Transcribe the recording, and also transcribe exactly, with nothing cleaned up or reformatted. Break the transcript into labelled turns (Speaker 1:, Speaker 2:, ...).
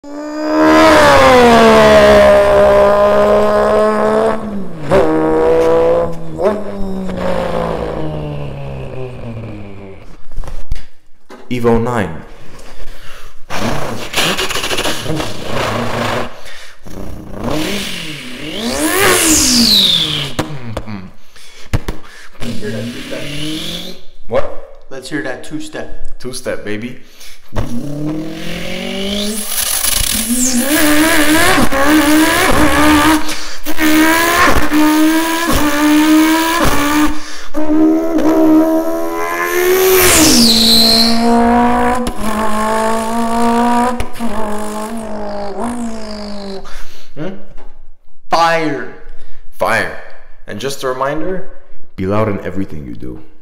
Speaker 1: Evo nine. What?
Speaker 2: Let's hear that two-step.
Speaker 1: Two-step, baby. Hmm?
Speaker 2: Fire.
Speaker 1: Fire. And just a reminder, be loud in everything you do.